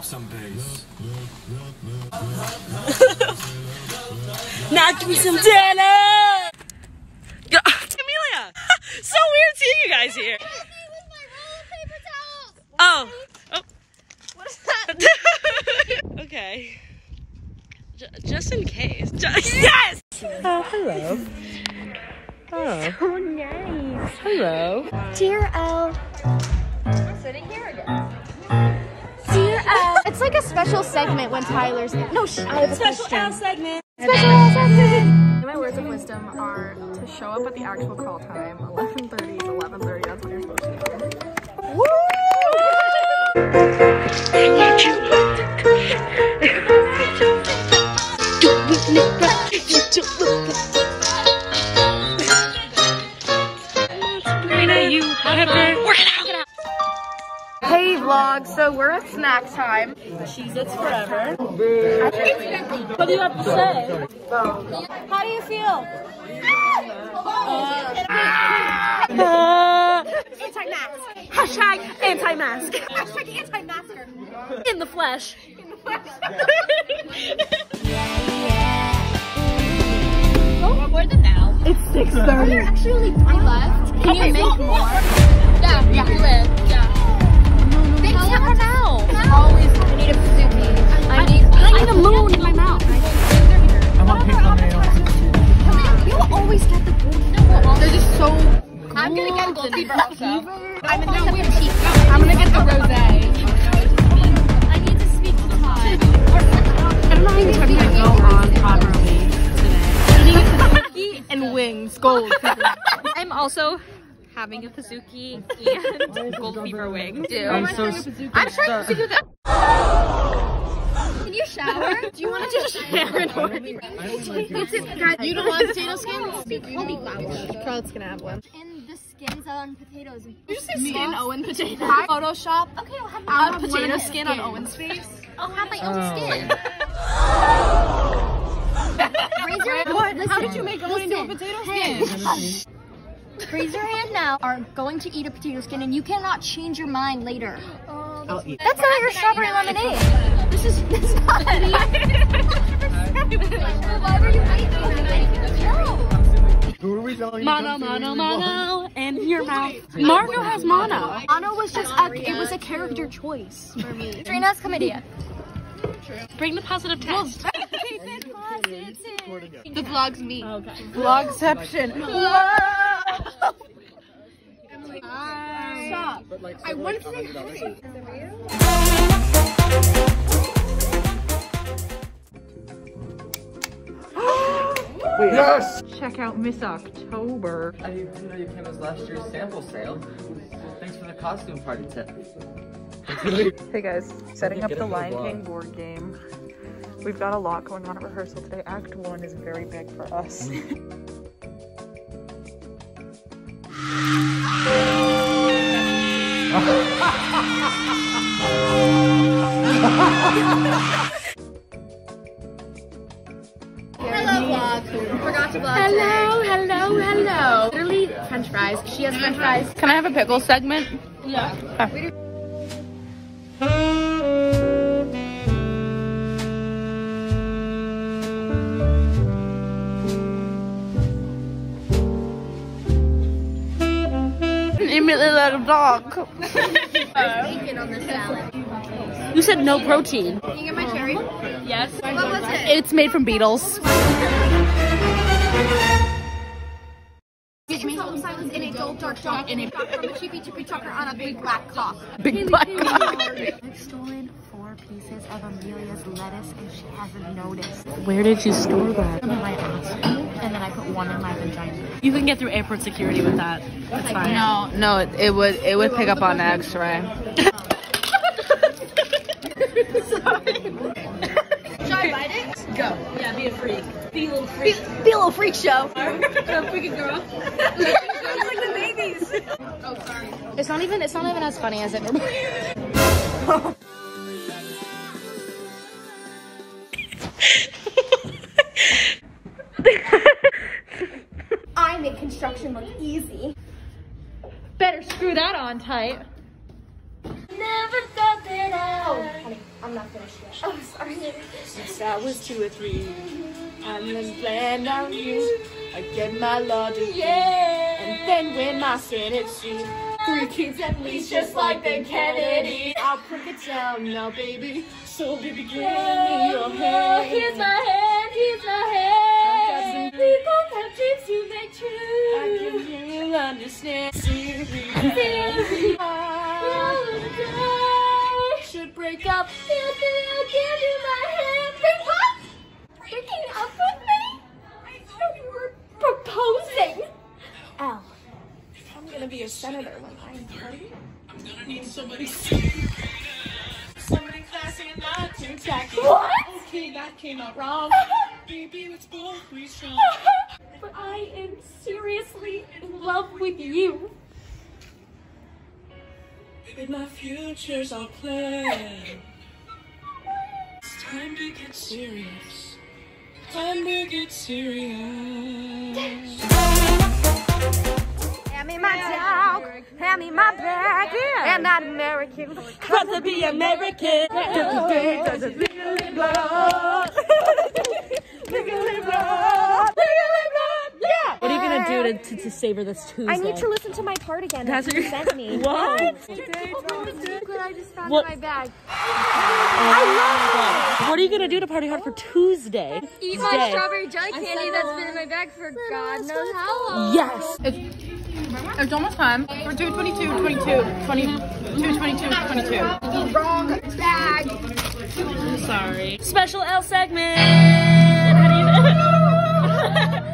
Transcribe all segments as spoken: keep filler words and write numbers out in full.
Drop some bass. Now give me some dinner! Amelia! So weird seeing you guys here. Oh. Oh. What is that? Okay. J just in case. Just yes! Oh, hello. Oh. So nice. Hello. Dear Elle. I'm sitting here again. Dear Elle. It's like a special segment when Tyler's no. Sh I have a Special question. Elle segment. Special Elle segment. My words of wisdom are to show up at the actual call time. eleven thirty is eleven thirty. That's when you're supposed to be there. Woo! Hey vlog, so we're at snack time. Cheez-Its forever. What do you have to say? How do you feel? Uh, Anti-mask. hashtag anti-mask. Hashtag anti-masker. In the flesh. In the flesh. What more than now? It's six thirty. There actually three left. Can Okay, you make so- more? Yeah, yeah, you live. Yeah. They can't now. Always I need a Suzuki. I need. I need a moon in my mouth. I want pink lemonade. You always get the gold. They're just so. I'm gonna get a gold fever also. I'm I'm gonna gonna get get I'm gonna get the rosé. I need to speak to Todd. I don't know how you're trying to go on properly today. And wings, gold. I'm also having a Kazuki and gold fever wings. I'm so. I'm trying to do that. Can you shower? Do you want to just share an order? You don't want potato skins? Crowd's gonna have one. And the skins on potatoes. Did you say skin Owen potato? Photoshop Okay, I'll have a my potato skin on Owen's face. I'll have my own skin. Raise your What? Listen, How did you make Owen into a listen. potato Hey. skin? Raise your hand now. Are going to eat a potato skin, and you cannot change your mind later. I'll eat. That's not your strawberry lemonade. This is this is not. Why were you eating? No. Who are we telling? Mono, mono, mono, and your mouth. Margo has mono. Mono was just a, it was a character choice for me. Trina's chlamydia. Bring the positive test. The vlog's me. Okay. Vlogception. Stop. I wanted to say Wait, yes! check out Miss October. I didn't know you came as last year's sample sale. Thanks for the costume party tip. Hey guys, setting up the Lion King board game. We've got a lot going on at rehearsal today. Act one is very big for us. Hello, vlog. Forgot to vlog. Hello, hello, hello. Literally French fries. She has French fries. Can I have a pickle segment? Yeah. Immediately like a dog. Bacon on the salad. You said no protein. Can you get my cherry? Yes. What was it? It's made from beetles. Excuse me. Silence in a dull, dark dog in a from a cheapy chippy chucker on a big black cock. Big black cock. I've stolen four pieces of Amelia's lettuce and she hasn't noticed. Where did you store that? In my asshole, and then I put one in my vagina. You can get through airport security with that. That's fine. No, no, it, it would it would pick up on X-ray. Should I bite it? Go. Yeah, be a freak. Be a little freak. Be a little freak show. Freaking girl. Like the babies. Oh, sorry. It's not even. It's not even as funny as it normally is. I make construction look easy. Better screw that on tight. Never felt it out. Oh, honey, I'm I'm not finished yet. Oh, sorry. Since I was two or three, I'm just planned on you. I get my law degree, yeah. And then when my Senate seat, three kids at least, just like the Kennedy. I'll break it down now, baby. So baby, give me your hand. Here's my hand, here's my hand. We both have dreams to make true. I can hear you understand. Seriously, I should break up. I'll give you my hand. Break up? Breaking up with me? I thought you were proposing. Al, I'm gonna be a senator when I'm thirty. I'm gonna need somebody somebody classy and not too tacky. What? Okay, that came out wrong. Baby, let's both be strong. But I am seriously in love with you. With my futures all planned. It's time to get serious. Time to get serious. Hand me my dog, hand me my bag, yeah. I'm not American, Rather be American. Legally blonde. Legally blonde. Legally blonde. Yeah. What are you gonna do to, to, to savor this Tuesday? I need to listen to my part again. That's That what you you're- sent me. What? Good, I just found What? my bag. What are you gonna do to party hard for Tuesday? Eat my Day. strawberry jelly candy that's been in my bag for God knows how long. Yes. It's almost time for two twenty-two, twenty-two, twenty-two, twenty-two, twenty-two. Wrong bag. I'm sorry. Special L segment. How do you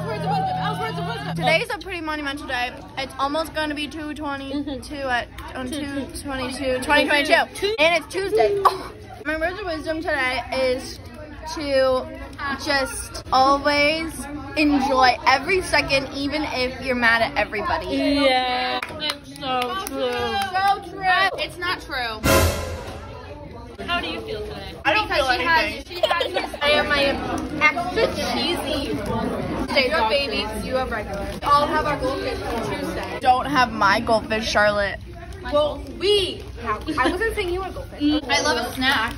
Today's a pretty monumental day. It's almost going to be two twenty-two at on two twenty-two, twenty twenty-two, and it's Tuesday. Oh. My words of wisdom today is to just always enjoy every second, even if you're mad at everybody. Yeah. It's so true. So true. It's not true. How do you feel today? I don't feel anything. She has this. I have my extra cheesy steak babies. You have regular. We all have our goldfish on Tuesday. Don't have my goldfish, Charlotte. Well, we have. I wasn't saying you had goldfish. I love a snack.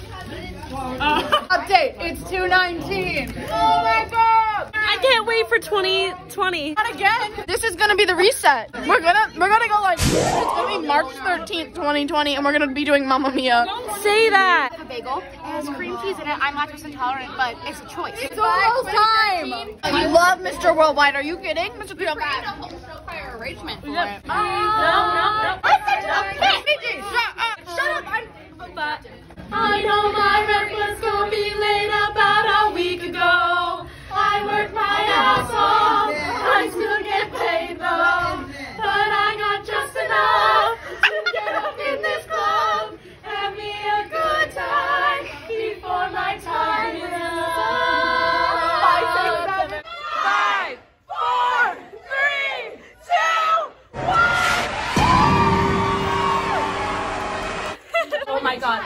Update. It's two nineteen. Oh my god. I can't wait for twenty twenty. Not again. This is gonna be the reset. We're gonna we're gonna go like it's gonna be March thirteenth, twenty twenty, and we're gonna be doing Mamma Mia. Don't say that. A bagel. It has cream cheese in it. I'm lactose intolerant, but it's a choice. It's almost time. I love Mister Worldwide. Are you kidding, Mister three oh five? Fire arrangement for it. No, no, no. I said okay. Shut up. Shut up. I'm. But I know my rent was gonna be late about a week ago. I worked my ass off. I still get paid though, but I got just enough to get up in this club. Have me a good time before my time is up. Five, six, seven, five, four, three, two, one. Oh my god.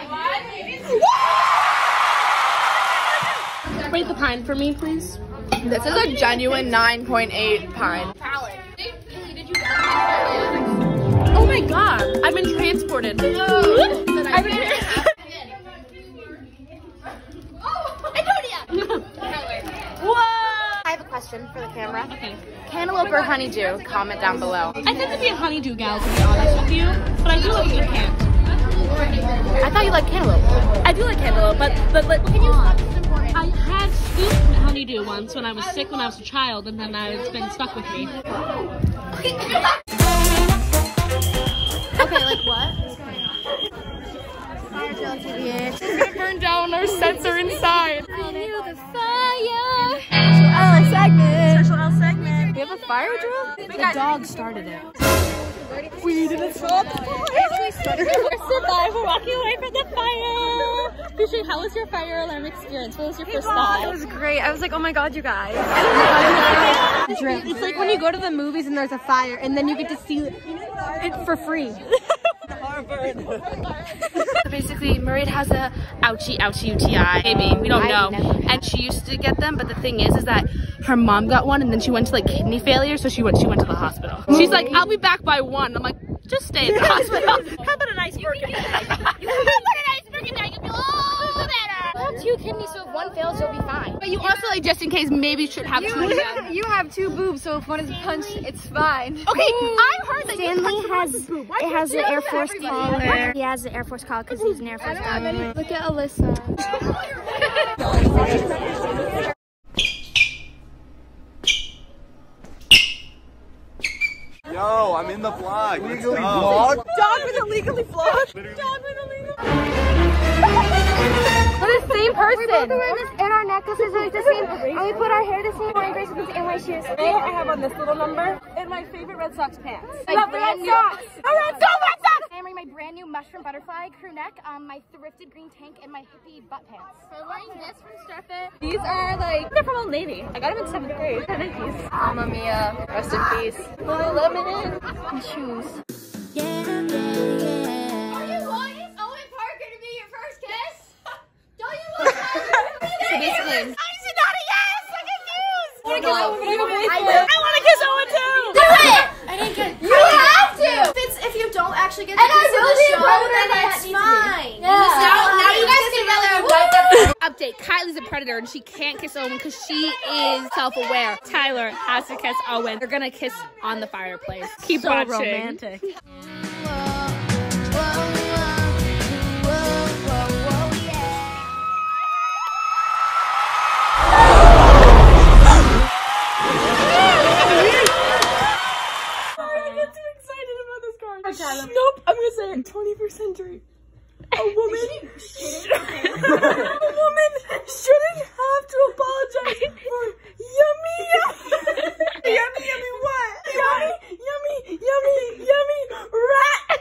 Rate the pine for me, please. This is a genuine nine point eight pine. Oh my god. I've been transported. I've been Whoa! I have a question for the camera. Okay. Cantaloupe or honeydew? Comment down below. I tend to be a honeydew gal, to be honest with you, but I do like good cant. I thought you liked cantaloupe. I do like cantaloupe, but but but Can you stop? This is important. I had scooped honeydew once when I was sick when I was a child, and then it's been stuck with me. Okay, like what? What's going on? T V. She's gonna burn down our sensor inside. I knew the fire. Special L segment. Special L segment. We have a fire drill? The dog started it. We didn't stop. We're survived. We're walking away from the fire. Fishy, how was your fire alarm experience? What was your first It thought? was great. I was like, oh my god, you guys. It's like when you go to the movies and there's a fire and then you get to see it for free. So basically, Marie has a ouchie ouchie U T I. Maybe we don't know. And she used to get them, but the thing is, is that her mom got one, and then she went to like kidney failure, so she went she went to the hospital. She's like, I'll be back by one. I'm like, just stay at the hospital. How about an iceberg? How about an iceberg? And now you'll be, oh. But you also, like, just in case, maybe should have two of them. You have two boobs, so if one is punched, it's fine. Okay, I heard that Stanley has it has the Air Force collar. He has the Air Force collar because he's an Air Force guy. Look at Alyssa. Yo, I'm in the vlog. Legally vlog? Dog with illegally vlog. Dog with illegally. We're the same person. We're both wearing this, and our necklaces are the same. And we put our hair the same. Wearing bracelets and my shoes. Today I have on this little number and my favorite Red Sox pants. I love the Red Sox. Oh, Red Sox! Red Sox! I'm wearing my brand new mushroom butterfly crew neck, um, my thrifted green tank, and my hippie butt pants. We're wearing this from Starfit. These are like, they're from Old Navy. I got them in seventh grade. They're Nikes. Mamma Mia, rest in peace. Lululemon and shoes. Yeah, yeah, yeah. Are you wanting Owen Parker to be your first kiss? Don't you want Parker? So basically, Is not a yes? I'm confused. I want to kiss Owen, but I have a I boyfriend. I want to kiss Owen too. Do it! I didn't get You have to! If, it's, if you don't actually get the kiss of the show, then that's fine. Yeah. now, now you guys can really wipe that. Update, Kylie's a predator and she can't kiss Owen because she is self-aware. Tyler has to kiss Owen. They're gonna kiss on the fireplace. Keep So watching. romantic. Nope, I'm gonna say it. twenty-first century. A woman, a woman shouldn't have to apologize for yummy, yummy, yummy, yummy what? Yummy, yummy, yummy, yummy rat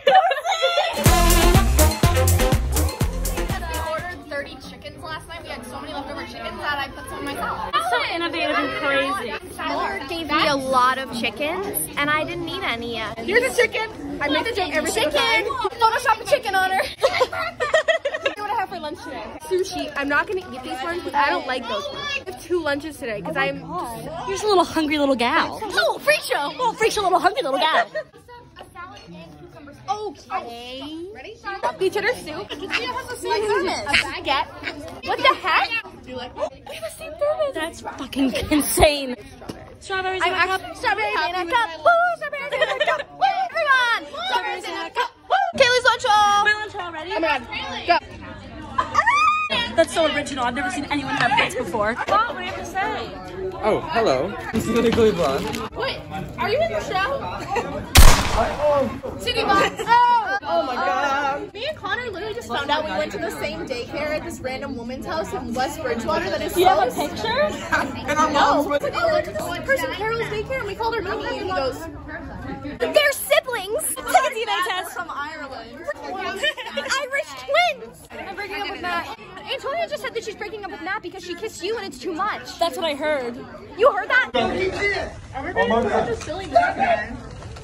We ordered thirty chickens last night. We had so many leftover chickens that I put some in myself. So innovative and crazy. Tyler Gave me a lot of chickens, and I didn't eat any yet. Here's a chicken. I make the joke every single time. Photoshop a chicken on her. What do I have for lunch today? Sushi. I'm not gonna eat these ones, but I don't like those ones. I have two lunches today because I'm. You're just a little hungry little gal. Oh, free show. Oh, freak you little hungry little gal. A salad and cucumbers. Okay. Ready? Peach cheddar soup. It has the same thermos. A baguette. What the heck? Do you like We have the same thermos. That's fucking insane. Strawberries in I'm a cup. actually strawberries in a cup. Woo! Strawberries in a cup. Woo! Everyone! Strawberries in a cup. Woo! Kaylee's lunch haul. My lunch already. Oh my god. Go. That's so original. I've never seen anyone have this before. What do you have to say? Oh, hello. This is Legally Blonde. Wait, are you in the show? City Box. Oh! Oh my god. Me and Connor literally just found out we went to the same daycare at this random woman's house in West Bridgewater that is so... Do you have a picture? And our moms went... Like, oh, we went to this person Carol's daycare and we called her Mimi and he goes... They're siblings. Take a D N A test from Ireland. Irish twins. I'm breaking up with Matt. Antonia just said that she's breaking up with Matt because she kissed you and it's too much. That's what I heard. You heard that? Everybody's such a silly man.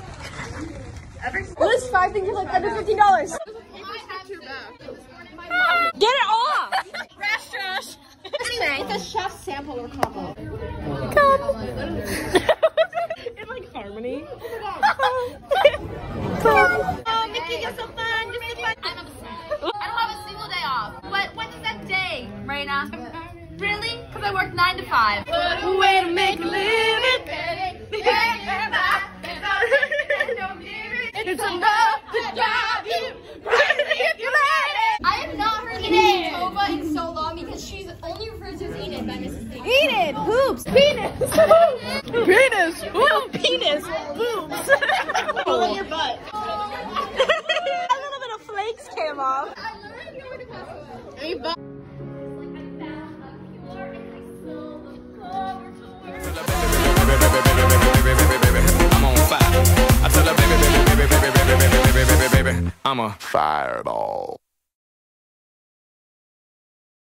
List five things you like under fifteen dollars. Get it off! Trash, trash. Anyway, the chef's sample or combo. In like harmony. Oh, Mickey, you're so fun. You're so fun. I'm obsessed. I don't have a single day off. What? When is that day, Raina? Really? Because I work nine to five. What a way to make a living. It's enough to drive you crazy if you let it. I have not heard the name Tova in so long because she's only referred to as Enid by Missus D. Enid, hoops, penis, penis, ooh, penis, boobs. Pull in your butt. A little bit of flakes came off. I'm on fire. I tell her, baby, baby, baby, baby, baby, baby, baby, baby, I'm a fireball.